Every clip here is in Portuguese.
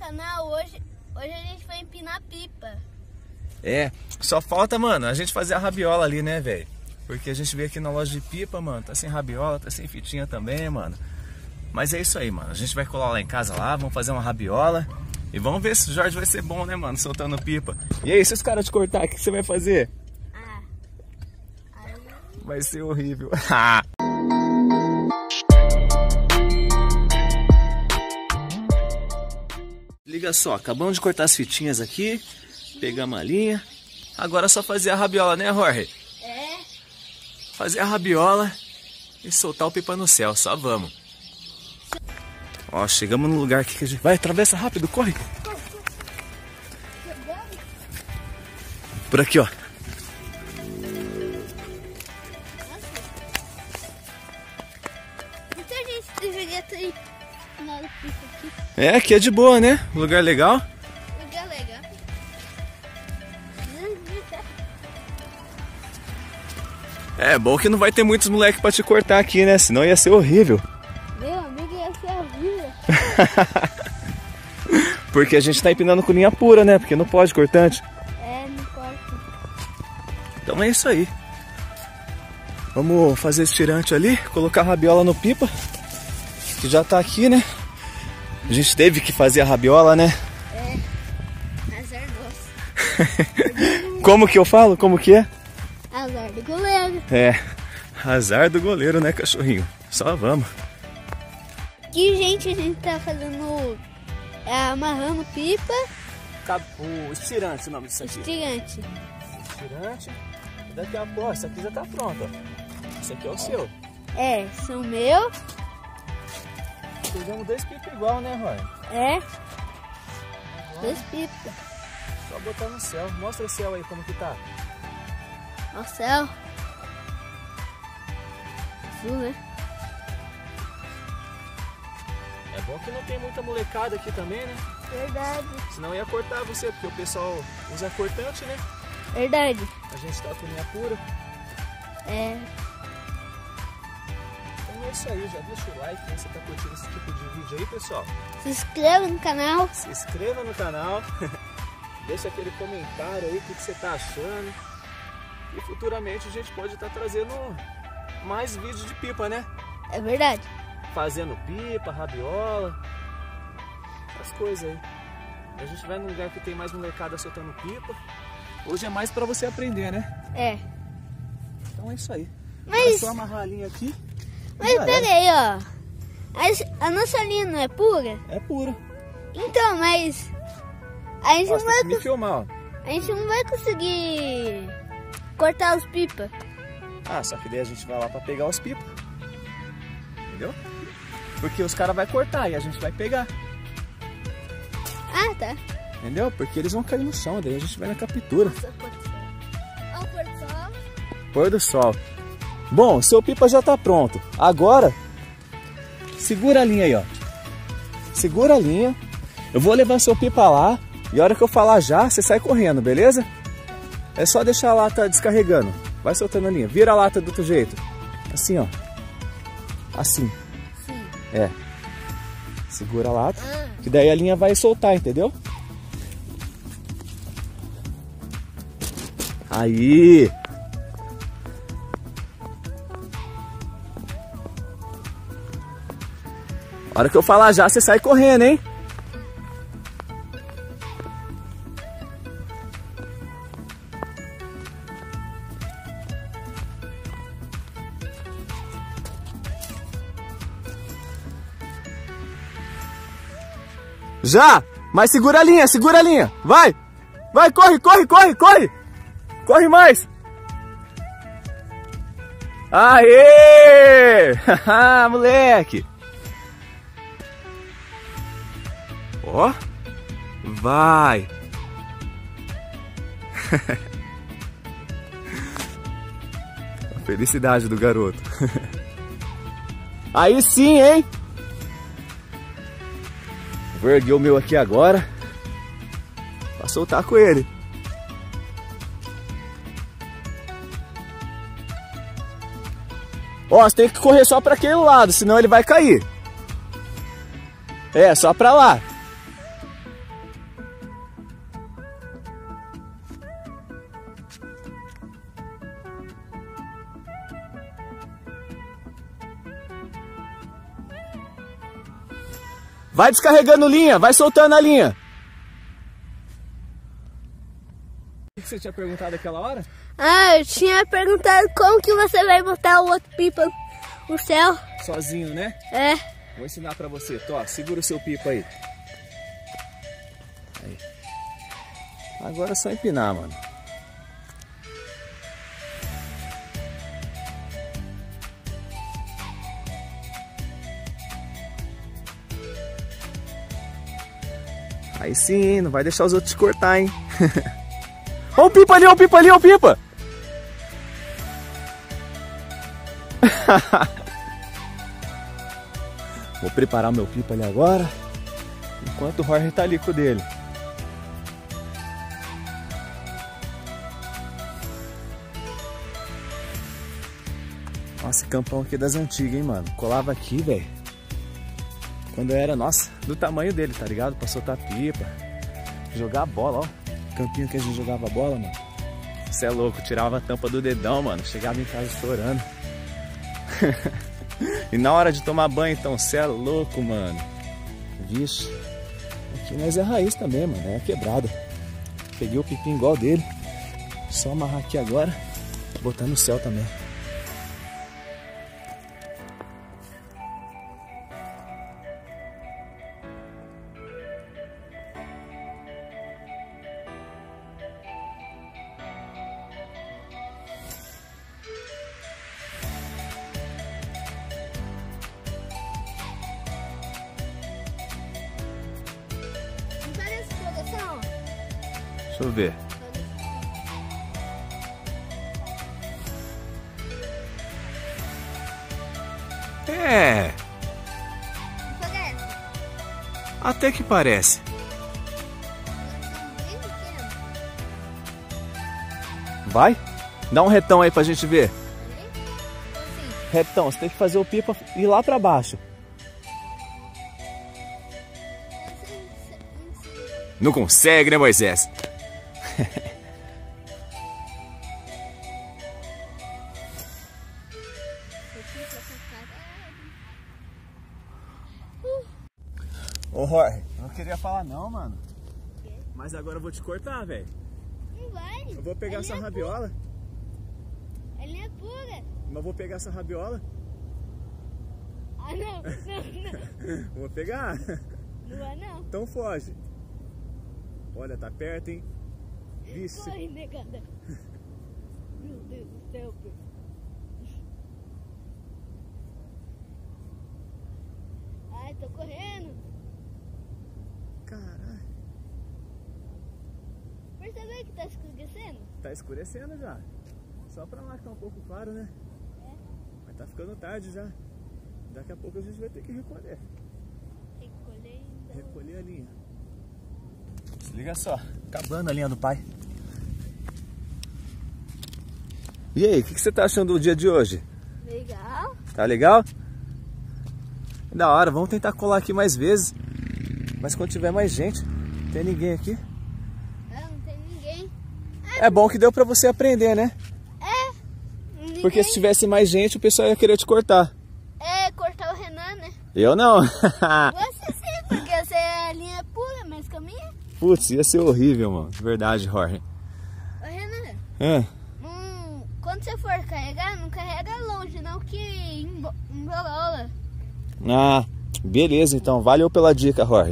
canal. Hoje a gente vai empinar pipa. É, só falta, mano, a gente fazer a rabiola ali, né, velho? Porque a gente veio aqui na loja de pipa, mano, tá sem rabiola, tá sem fitinha também, mano. Mas é isso aí, mano, a gente vai colar lá em casa lá, vamos fazer uma rabiola. E vamos ver se o Jorge vai ser bom, né, mano, soltando pipa. E aí, se os caras te cortar, o que você vai fazer? Vai ser horrível. Liga só, acabamos de cortar as fitinhas aqui, pegamos a linha. Agora é só fazer a rabiola, né, Jorge? É. Fazer a rabiola e soltar o pipa no céu, só vamos. Ó, chegamos no lugar aqui que a gente vai, atravessa rápido, corre. Por aqui, ó. Muita gente deveria ter ensinado pipa aqui. É, aqui é de boa, né? Lugar legal. Lugar legal. É bom que não vai ter muitos moleques pra te cortar aqui, né? Senão ia ser horrível. Meu amigo, ia ser horrível. Porque a gente tá empinando com linha pura, né? Porque não pode cortante. É, não pode. Então é isso aí. Vamos fazer esse tirante ali, colocar a rabiola no pipa, que já tá aqui, né? A gente teve que fazer a rabiola, né? É, azar nosso. Como que eu falo? Como que é? Azar do goleiro. É, azar do goleiro, né, cachorrinho? Só vamos. Aqui, gente, a gente tá fazendo... amarrando pipa. O estirante, o nome disso aqui. Estirante. Estirante. Daqui a pouco, isso aqui já tá pronto, ó. Esse aqui é o seu. É, são meu. Pegamos 2 pipas igual, né, Roy? É. 2 pipas. Só botar no céu. Mostra o céu aí, como que tá. Ó, céu. Azul, né? É bom que não tem muita molecada aqui também, né? Verdade. Senão ia cortar você, porque o pessoal usa cortante, né? Verdade. A gente tá com linha pura. É. Então é isso aí, já deixa o like, né? Você tá curtindo esse tipo de vídeo aí, pessoal? Se inscreva no canal. Se inscreva no canal. Deixa aquele comentário aí, o que você tá achando. E futuramente a gente pode estar trazendo mais vídeos de pipa, né? É verdade. Fazendo pipa, rabiola, as coisas aí. A gente vai num lugar que tem mais molecada soltando pipa. Hoje é mais pra você aprender, né? É. Então é isso aí. Mas- É só amarrar a linha aqui. Mas pera aí, ó. A nossa linha não é pura? É pura. Então, mas... A gente, Ó, não você vai, tem que me filmar, ó. a gente não vai conseguir cortar os pipa. Ah, só que daí a gente vai lá pra pegar os pipa. Entendeu? Porque os caras vão cortar e a gente vai pegar. Ah, tá. Entendeu? Porque eles vão cair no chão, daí a gente vai na captura. Nossa, pôr do sol. Ó, o pôr do sol. Pôr do sol. Bom, seu pipa já tá pronto. Agora, segura a linha aí, ó. Segura a linha. Eu vou levar seu pipa lá. E a hora que eu falar já, você sai correndo, beleza? É só deixar a lata descarregando. Vai soltando a linha. Vira a lata do outro jeito. Assim, ó. Assim. Sim. É. Segura a lata. Que daí a linha vai soltar, entendeu? Aí. A hora que eu falar já, você sai correndo, hein? Já! Mas segura a linha, segura a linha! Vai! Vai, corre, corre, corre, corre! Corre mais! Aê! Haha, moleque! Ó! Vai! A felicidade do garoto. Aí sim, hein? Vou erguer o meu aqui agora pra soltar com ele. Ó, você tem que correr só pra aquele lado, senão ele vai cair. É, só pra lá. Vai descarregando linha, vai soltando a linha. O que você tinha perguntado aquela hora? Ah, eu tinha perguntado como que você vai botar o outro pipa no céu. Sozinho, né? É. Vou ensinar pra você. Tó, segura o seu pipa aí. Aí. Agora é só empinar, mano. Aí sim, não vai deixar os outros te cortar, hein? Ó o pipa ali, ó o pipa ali, ó o pipa! Vou preparar meu pipa ali agora, enquanto o Jorge tá ali com o dele. Nossa, campão aqui das antigas, hein, mano? Colava aqui, velho. Quando eu era, nossa, do tamanho dele, tá ligado? Pra soltar pipa, jogar bola, ó. Campinho que a gente jogava bola, mano. Você é louco, tirava a tampa do dedão, mano. Chegava em casa chorando. E na hora de tomar banho, então, você é louco, mano. Vixe. Aqui nós é raiz também, mano. É quebrada. Peguei o pipim igual dele. Só amarrar aqui agora. Botar no céu também. Deixa eu ver. É. Até que parece. Vai? Dá um retão aí pra gente ver. Retão, você tem que fazer o pipa ir lá pra baixo. Não consegue, né, Moisés? Ô, Jorge, eu não queria falar não, mano. Mas agora eu vou te cortar, velho. Não vai. Eu vou pegar essa rabiola. Ele é pura. Mas eu vou pegar essa rabiola. Ah, não. Não. Vou pegar. Não vai, não. Então foge. Olha, tá perto, hein? Vixe. Corre, negada. Meu Deus do céu, pô. Ai, tô correndo. Caralho. Percebeu que tá escurecendo? Tá escurecendo já. Só pra lá que tá um pouco claro, né? É. Mas tá ficando tarde já. Daqui a pouco a gente vai ter que recolher. Tem que colher ainda. Recolher a linha. Se liga só, acabando a linha do pai. E aí, o que você tá achando do dia de hoje? Legal. Tá legal? Da hora, vamos tentar colar aqui mais vezes. Mas quando tiver mais gente, não tem ninguém aqui. Não tem ninguém. É bom que deu pra você aprender, né? É. Ninguém. Porque se tivesse mais gente, o pessoal ia querer te cortar. É, cortar o Renan, né? Eu não. Você sim, porque você é a linha pura, mas caminha. Putz, ia ser horrível, mano. Verdade, Jorge. Ô, Renan, quando você for carregar, não carrega longe, não, que embola. Ah, beleza, então. Valeu pela dica, Jorge.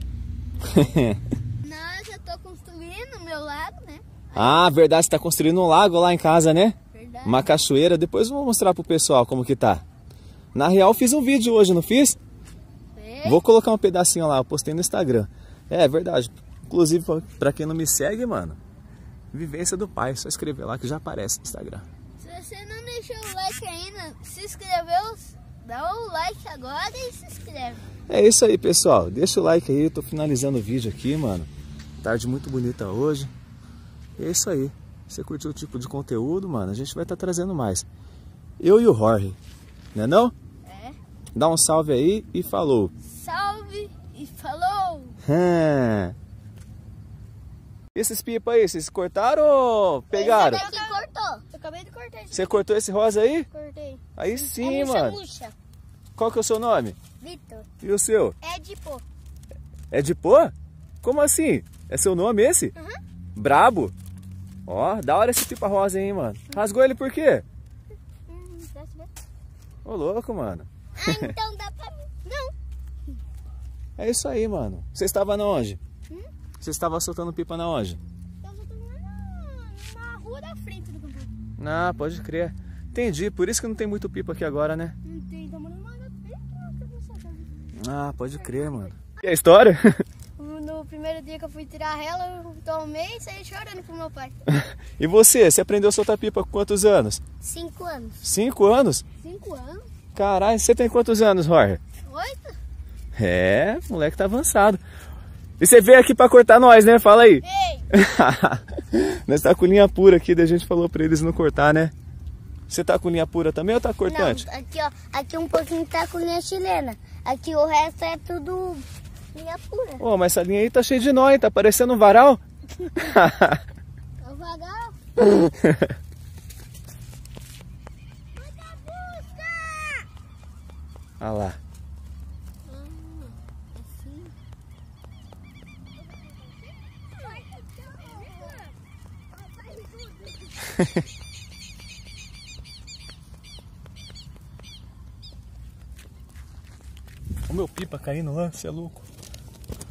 Não, eu já tô construindo meu lago, né? Ah, verdade, você tá construindo um lago lá em casa, né? Verdade. Uma cachoeira. Depois eu vou mostrar pro pessoal como que tá. Na real, fiz um vídeo hoje, não fiz? É. Vou colocar um pedacinho lá, eu postei no Instagram. É verdade. Inclusive, pra quem não me segue, mano, Vivência do Pai. Só escrever lá que já aparece no Instagram. Se você não deixou o like ainda, se inscreveu, dá o like agora e se inscreve. É isso aí, pessoal. Deixa o like aí. Eu tô finalizando o vídeo aqui, mano. Tarde muito bonita hoje. E é isso aí. Você curtiu o tipo de conteúdo, mano? A gente vai estar trazendo mais. Eu e o Jorge. Né não? É. Dá um salve aí e falou. Salve e falou! Esses pipa aí, vocês cortaram ou pegaram? Esse daqui cortou. Eu acabei de cortar esse. Você cortou esse rosa aí? Cortei. Aí sim, é mano. Murcha. Qual que é o seu nome? Vitor. E o seu? É de pô. É de pô? Como assim? É seu nome esse? Uhum. Brabo? Ó, da hora esse pipa rosa, hein, mano? Rasgou ele por quê? Deixa eu ver. Ô, louco, mano. Ah, então dá pra mim. Não. É isso aí, mano. Você estava na onde? Você estava soltando pipa na onde? Eu só tô lá na rua da frente do campo. Ah, pode crer. Entendi, por isso que não tem muito pipa aqui agora, né? Não tem, tá morando mais na frente que eu vou soltar. Ah, pode crer, mano. E a história? No primeiro dia que eu fui tirar ela, eu tomei e saí chorando pro meu pai. E você aprendeu a soltar pipa com quantos anos? 5 anos. 5 anos? 5 anos? Caralho, você tem quantos anos, Jorge? 8? É, o moleque tá avançado. E você veio aqui pra cortar nós, né? Fala aí. Ei! Nós tá com linha pura aqui, daí a gente falou pra eles não cortar, né? Você tá com linha pura também ou tá cortante? Não, aqui ó, aqui um pouquinho tá com linha chilena. Aqui o resto é tudo linha pura. Ô, mas essa linha aí tá cheia de nó, hein? Tá parecendo um varal. É o vagal. Olha lá. Assim. O meu pipa caindo lá, você é louco.